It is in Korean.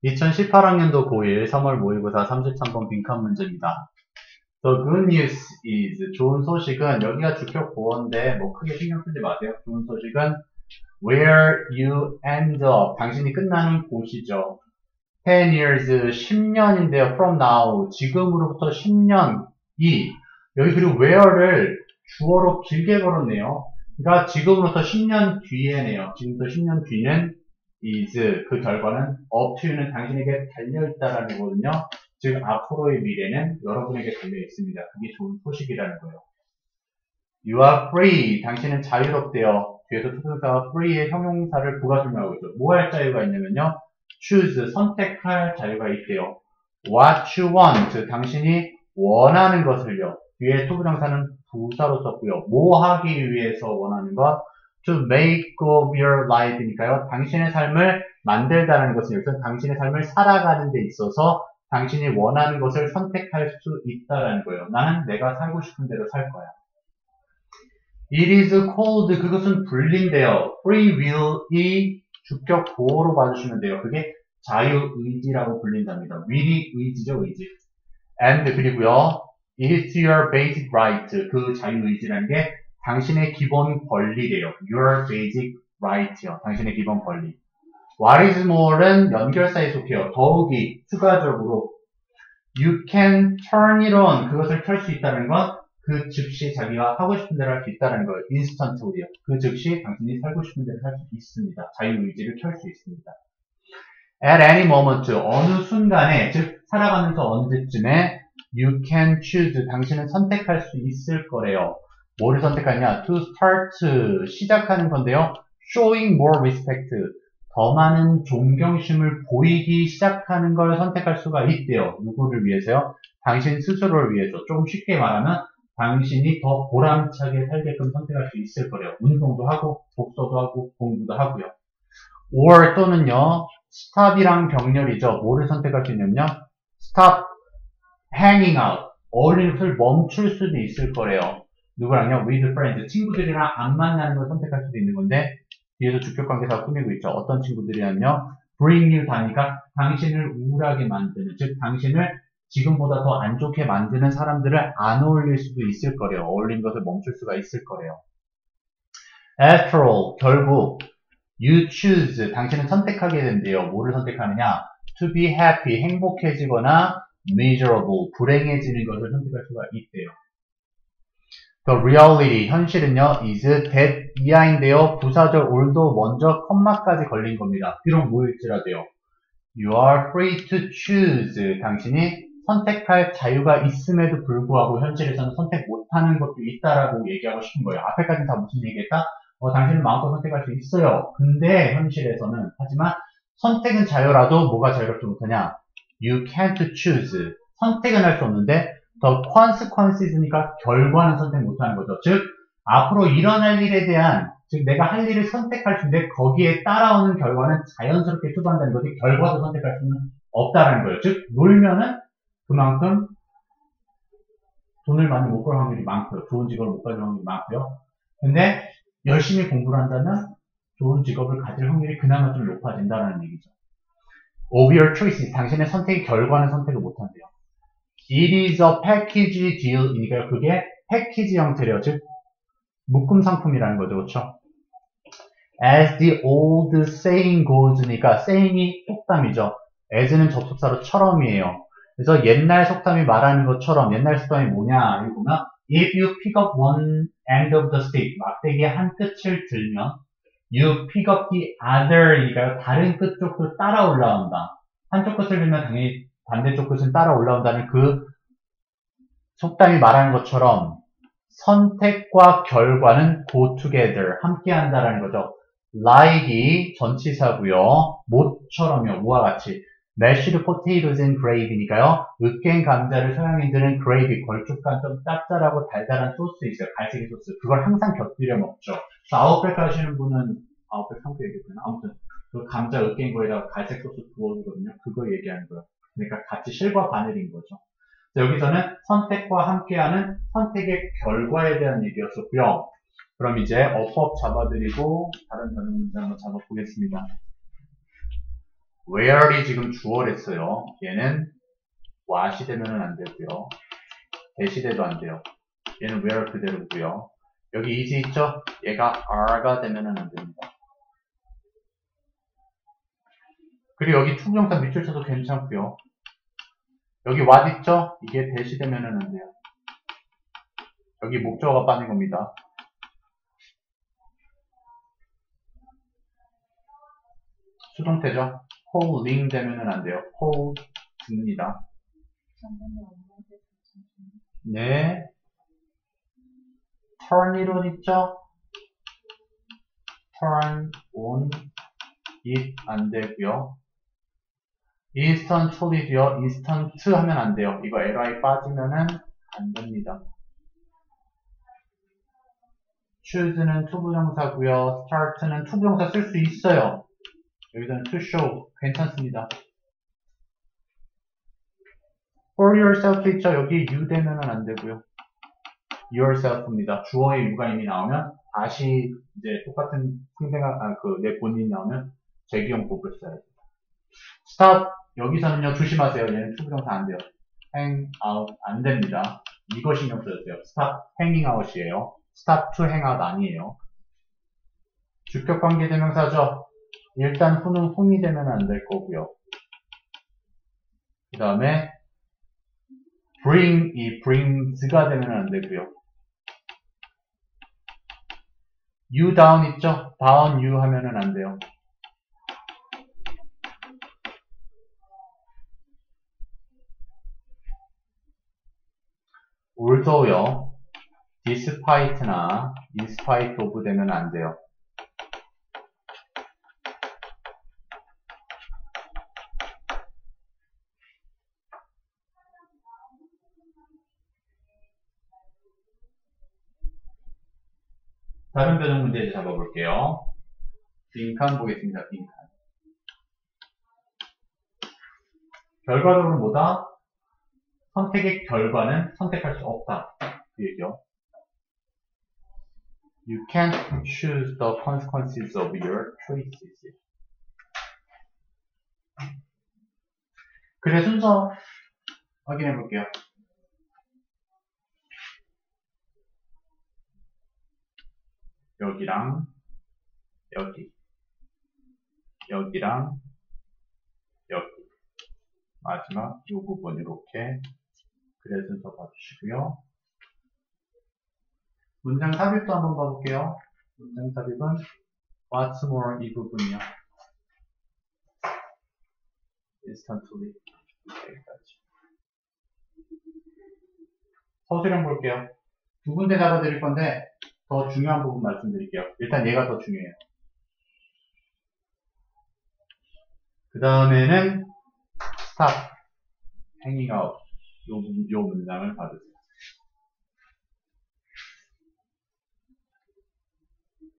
2018학년도 고1 3월 모의고사 33번 빈칸 문제입니다. The good news is, 좋은 소식은, 여기가 주격 보어인데 뭐 크게 신경 쓰지 마세요. 좋은 소식은 where you end up, 당신이 끝나는 곳이죠. 10 years, 10년인데요. from now, 지금으로부터 10년이, 여기 그리고 where를 주어로 길게 걸었네요. 그러니까 지금으로부터 10년 뒤에네요. 지금부터 10년 뒤는 is, 그 결과는 up to는 당신에게 달려있다라는 거거든요. 즉 앞으로의 미래는 여러분에게 달려있습니다. 그게 좋은 소식이라는 거예요. You are free, 당신은 자유롭대요. 뒤에서 투부정사가 free의 형용사를 부가 설명하고 있죠. 뭐 할 자유가 있냐면요, choose, 선택할 자유가 있대요. What you want, 당신이 원하는 것을요. 뒤에 투부정사는 부사로 썼고요. 뭐 하기 위해서 원하는 것, to make of your life니까요. 당신의 삶을 만들다라는 것은 여기서 당신의 삶을 살아가는 데 있어서 당신이 원하는 것을 선택할 수 있다라는 거예요. 나는 내가 살고 싶은 대로 살 거야. It is called, 그것은 불린대요. Free will이 주격 보호로 봐주시면 돼요. 그게 자유의지라고 불린답니다. will이 의지죠, 의지. And 그리고요, it is your basic right, 그 자유의지라는 게 당신의 기본 권리래요. Your basic right요. 당신의 기본 권리. What is more는 연결사에 속해요. 더욱이 추가적으로 you can turn it on, 그것을 켤 수 있다는 건 그 즉시 자기가 하고 싶은 대로 할 수 있다는 거예요. instantly요. 그 즉시 당신이 살고 싶은 대로 할 수 있습니다. 자유의지를 켤 수 있습니다. At any moment, 어느 순간에, 즉 살아가면서 언제쯤에 you can choose, 당신은 선택할 수 있을 거래요. 뭐를 선택하냐? To start, 시작하는 건데요. Showing more respect, 더 많은 존경심을 보이기 시작하는 걸 선택할 수가 있대요. 누구를 위해서요? 당신 스스로를 위해서. 조금 쉽게 말하면 당신이 더 보람차게 살게끔 선택할 수 있을 거래요. 운동도 하고 독서도 하고 공부도 하고요. or 또는요, stop이랑 병렬이죠. 뭐를 선택할 수 있냐면요, stop hanging out, 어울리는 것을 멈출 수도 있을 거래요. 누구랑요? with friends, 친구들이랑 안 만나는 걸 선택할 수도 있는 건데, 뒤에서 주격관계사가 꾸미고 있죠. 어떤 친구들이냐면요, bring you 다니까 당신을 우울하게 만드는, 즉 당신을 지금보다 더 안 좋게 만드는 사람들을 안 어울릴 수도 있을 거래요. 어울리는 것을 멈출 수가 있을 거래요. After all, 결국 you choose, 당신은 선택하게 된대요. 뭐를 선택하느냐? To be happy, 행복해지거나 miserable, 불행해지는 것을 선택할 수가 있대요. The reality, 현실은요, is that 이하인데요. 부사절 all도 먼저 컴마까지 걸린 겁니다. 비록 뭐일지라도요. You are free to choose, 당신이 선택할 자유가 있음에도 불구하고 현실에서는 선택 못하는 것도 있다라고 얘기하고 싶은 거예요. 앞에까지는 다 무슨 얘기했다? 당신은 마음껏 선택할 수 있어요. 근데 현실에서는, 하지만 선택은 자유라도 뭐가 자유롭지 못하냐? You can't choose, 선택은 할 수 없는데 the consequences니까 결과는 선택 못하는 거죠. 즉 앞으로 일어날 일에 대한, 즉 내가 할 일을 선택할 수 있는데 거기에 따라오는 결과는 자연스럽게 수반되는 거지 결과도 선택할 수는 없다라는 거예요. 즉 놀면은 그만큼 돈을 많이 못 벌 확률이 많고요. 좋은 직업을 못 가질 확률이 많고요. 근데 열심히 공부를 한다면 좋은 직업을 가질 확률이 그나마 좀 높아진다는 얘기죠. Of your choices, 당신의 선택의 결과는 선택을 못한대요. It is a package deal, 이니까요. 그게 패키지 형태래요. 즉 묶음 상품이라는 거죠. 그렇죠? As the old saying goes니까 saying이 속담이죠. as는 접속사로 처럼이에요. 그래서 옛날 속담이 말하는 것처럼, 옛날 속담이 뭐냐, 여기 보면 if you pick up one end of the stick, 막대기의 한 끝을 들면 you pick up the other이니까요. 다른 끝쪽도 따라 올라온다. 한쪽 끝을 들면 당연히 반대쪽 끝은 따라 올라온다는 그 속담이 말하는 것처럼 선택과 결과는 go together, 함께 한다라는 거죠. like이 전치사고요. 못처럼요. 뭐와 같이. mashed potatoes and gravy니까요. 으깬 감자를 서양인들은 gravy, 걸쭉한 좀 짭짤하고 달달한 소스 있어요. 갈색의 소스. 그걸 항상 곁들여 먹죠. 아웃백 하시는 분은, 아웃백 상표 얘기했잖아. 아무튼 그 감자 으깬 거에다가 갈색 소스 부어주거든요. 그거 얘기하는 거예요. 그러니까 같이 실과 바늘인 거죠. 여기서는 선택과 함께하는 선택의 결과에 대한 얘기였었고요. 그럼 이제 어법 잡아드리고 다른 단어 문제 한번 잡아보겠습니다. where이 지금 주어랬어요. 얘는 what이 되면은 안 되고요. that이 돼도 안 돼요. 얘는 where 그대로고요. 여기 is 있죠? 얘가 are가 되면은 안 됩니다. 그리고 여기 투부정사 밑줄 쳐도 괜찮고요. 여기 what 있죠? 이게 that이 되면은 안 돼요. 여기 목적어가 빠진 겁니다. 수동태죠? holding 되면은 안 돼요. hold 듭니다. 네. turn it on 있죠? turn on it 안 되고요. instantly도요. instant 하면 안 돼요. 이거 li 빠지면은 안 됩니다. choose는 투부정사고요. start는 투부정사 쓸 수 있어요. 여기서는 to show 괜찮습니다. for yourself 있죠? 여기 you 되면은 안 되고요. yourself입니다. 주어의 you가 이미 나오면 다시 이제 똑같은 상대가 내 본인이 나오면 재기용법을 써야 됩니다. stop 여기서는요 조심하세요. 얘는 투부정사 안 돼요. hang out 안 됩니다. 이거 신경 써주세요. stop hanging out이에요. stop to hang out 아니에요. 주격관계 대명사죠. 일단 who는 whom이 되면 안 될 거고요. 그 다음에 bring 이 brings가 되면 안 되고요. you down 있죠? down you 하면은 안 돼요. although요. despite나 in spite of 되면 안 돼요. 다른 변형 문제 잡아볼게요. 빈칸 보겠습니다. 빈칸. 결과적으로 뭐다? 선택의 결과는 선택할 수 없다. 그 얘기죠. You can't choose the consequences of your choices. 그래 순서 확인해 볼게요. 여기랑 여기, 여기랑 여기. 마지막 이 부분 이렇게 그래 순서 봐주시고요. 문장 삽입도 한번 봐볼게요. 문장 삽입은 what's more 이 부분이요. instantly 여기까지. 서술형 볼게요. 두 군데 잡아드릴 건데 더 중요한 부분 말씀드릴게요. 일단 얘가 더 중요해요. 그 다음에는 stop, hanging out 요 문장을 봐주세요.